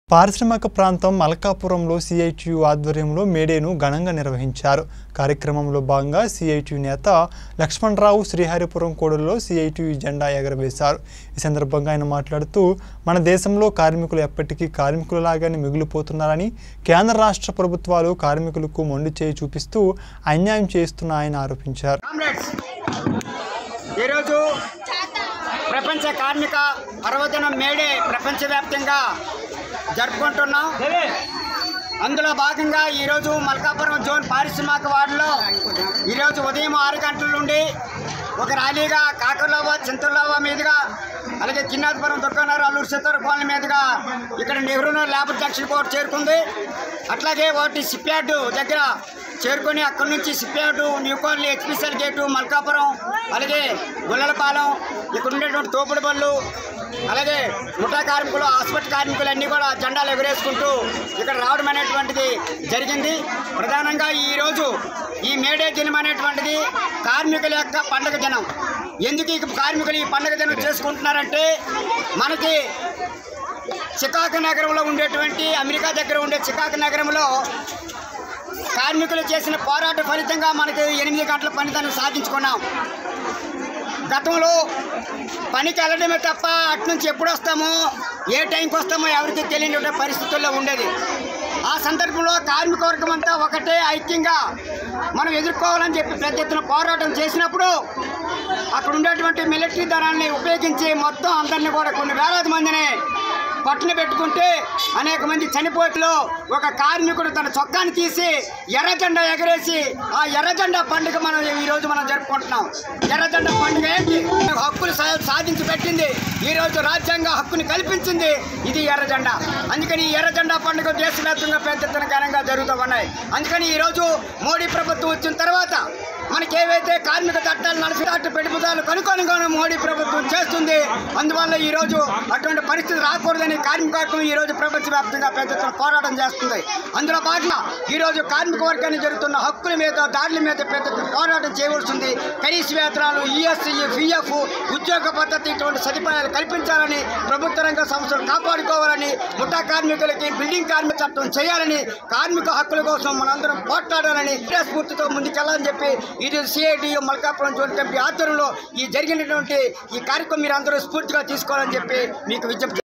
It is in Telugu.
పారిశ్రామిక ప్రాంతం మల్కాపురంలో సిఐటియు ఆధ్వర్యంలో మేడేను ఘనంగా నిర్వహించారు. కార్యక్రమంలో భాగంగా సిఐటియు నేత లక్ష్మణరావు శ్రీహరిపురం కోడలలో సిఐటియు జెండా ఎగరవేశారు. ఈ సందర్భంగా ఆయన మాట్లాడుతూ మన దేశంలో కార్మికులు ఎప్పటికీ కార్మికులలాగానే మిగిలిపోతున్నారని, కేంద్ర రాష్ట్ర ప్రభుత్వాలు కార్మికులకు మొండి చేయి చూపిస్తూ అన్యాయం చేస్తున్నాయని ఆరోపించారు. ప్రపంచ కార్మిక పర్వదినం మేడే ప్రపంచవ్యాప్తంగా జరుపుకుంటున్నాం. అందులో భాగంగా ఈరోజు మల్కాపురం జోన్ పారిశ్రామిక వార్డులో ఈరోజు ఉదయం 6 గంటల నుండి ఒక ర్యాలీగా కాకర్లవ చింతలవ మీదుగా, అలాగే కిన్నాదిపురం దుర్గానగర్ అల్లూరు సీతారు కాలనీ మీదుగా ఇక్కడ నెహ్రూ లేబర్ జంక్షన్ కోర్టు చేరుకుంది. అట్లాగే ఒకటి సిప్యార్డు దగ్గర చేరుకొని అక్కడి నుంచి shipyard, new colony, HPCL gate, Malkapuram, అలాగే గుల్లలపాలెం, ఇక్కడ ఉండేటువంటి తోపుడు బళ్ళు, అలాగే ముఠా కార్మికులు, హాస్పిటల్ కార్మికులు అన్నీ కూడా జెండాలు ఎగురేసుకుంటూ ఇక్కడ రావడం అనేటువంటిది జరిగింది. ప్రధానంగా ఈరోజు ఈ మేడే దినం అనేటువంటిది కార్మికుల యొక్క పండుగ దినం. ఎందుకు ఈ కార్మికులు ఈ పండుగ దినం చేసుకుంటున్నారంటే, మనకి చికాగో నగరంలో ఉండేటువంటి, అమెరికా దగ్గర ఉండే చికాగో నగరంలో కార్మికులు చేసిన పోరాట ఫలితంగా మనకి 8 గంటల పనితనం సాధించుకున్నాం. గతంలో పనికి వెళ్ళడమే తప్ప అటు నుంచి ఎప్పుడు వస్తామో, ఏ టైంకి వస్తామో ఎవరికి తెలియని పరిస్థితుల్లో ఉండేది. ఆ సందర్భంలో కార్మిక వర్గం అంతా ఒకటే ఐక్యంగా మనం ఎదుర్కోవాలని చెప్పి పెద్ద ఎత్తున పోరాటం చేసినప్పుడు అక్కడ ఉండేటువంటి మిలిటరీ దళాన్ని ఉపయోగించి మొత్తం అందరినీ కూడా కొన్ని వేలాది మందిని పట్టున పెట్టుకుంటే అనేక మంది చనిపోయేలో ఒక కార్మికుడు తన చొక్కాని తీసి ఎర్ర జెండా ఎగరేసి ఆ ఎర్ర జెండా పండుగ మనం ఈరోజు మనం జరుపుకుంటున్నాం. ఎర్ర జెండా పండుగ ఏంటి? హక్కులు సాధించి పెట్టింది, ఈరోజు రాజ్యాంగ హక్కుని కల్పించింది ఇది ఎర్ర జెండా. అందుకని ఈ ఎర్ర జెండా పండుగ దేశవ్యాప్తంగా పెద్ద ఎత్తున ఘనంగా జరుగుతూ ఉన్నాయి. అందుకని ఈరోజు మోడీ ప్రభుత్వం వచ్చిన తర్వాత మనకి ఏవైతే కార్మిక చట్టాలు నడిపి పెట్టుబడులు కనుకొనుగాను మోడీ ప్రభుత్వం చేస్తుంది. అందువల్ల ఈరోజు అటువంటి పరిస్థితి రాకూడదని కార్మిక వర్గం ఈరోజు ప్రపంచవ్యాప్తంగా పెద్ద ఎత్తున పోరాటం చేస్తుంది. అందులో భాగంగా ఈరోజు కార్మిక వర్గానికి జరుగుతున్న హక్కుల మీద, దాడుల మీద పెద్ద ఎత్తున పోరాటం చేయవలసింది. కనీస వేతనాలు, ఈఎస్ఐ, పిఎఫ్, ఉద్యోగ పద్ధతి ఇటువంటి సదుపాయాలు కల్పించాలని, ప్రభుత్వ రంగ సంస్థలు కాపాడుకోవాలని, ముఠా కార్మికులకి బిల్డింగ్ కార్మిక చట్టం చేయాలని, కార్మిక హక్కుల కోసం మనందరం పోట్లాడాలని స్ఫూర్తితో ముందుకెళ్ళాలని చెప్పి ఇది సిఐటియు మల్కాపురం జోన్ కమిటీ ఆధ్వర్యంలో ఈ జరిగినటువంటి ఈ కార్యక్రమం మీరు అందరూ స్ఫూర్తిగా తీసుకోవాలని చెప్పి మీకు విజ్ఞప్తి